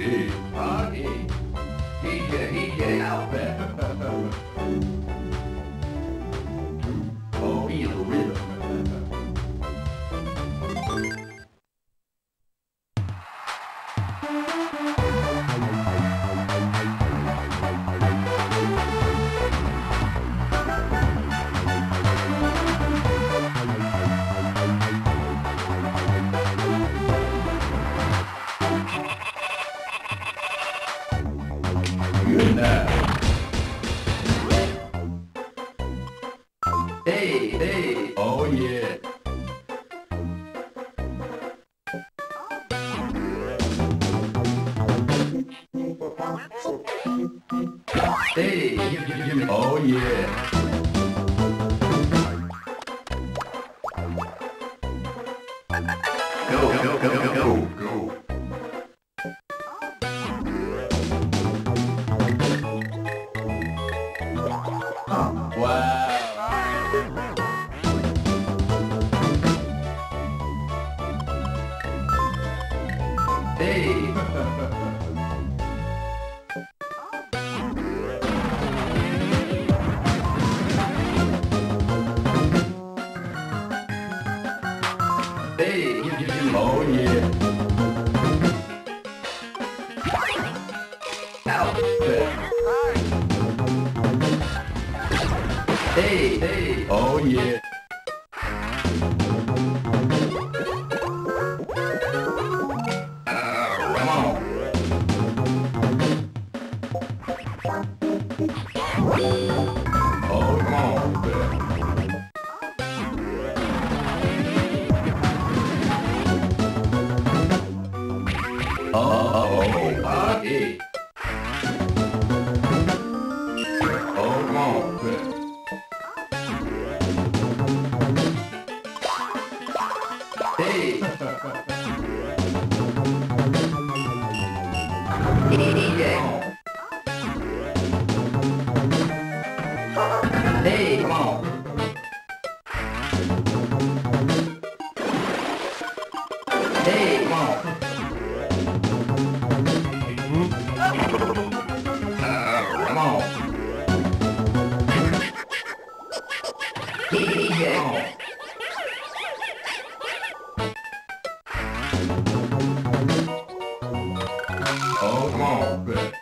Hey, party. He out there. Oh, feel the rhythm. Good now. Hey, oh yeah. Hey, oh yeah. Go. Wow. Hey. Hey, oh yeah. Out there. Hey, oh yeah. Come on. Oh, come on. Oh, party. Oh, come on. Hey. Hey, come on. Hey, come on. Come on. Oh, come on, bet.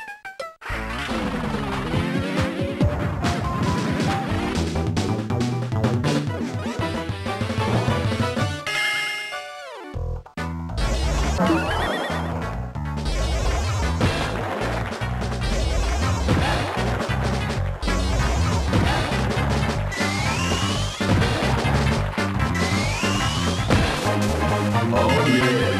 Oh, yeah.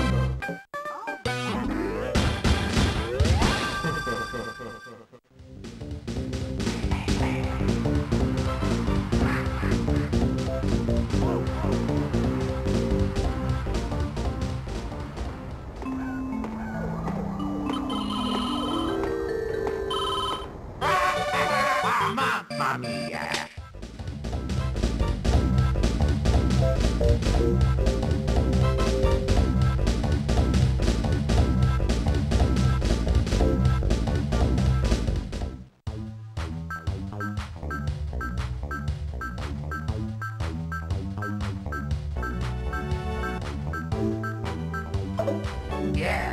Mamma mia! Yeah!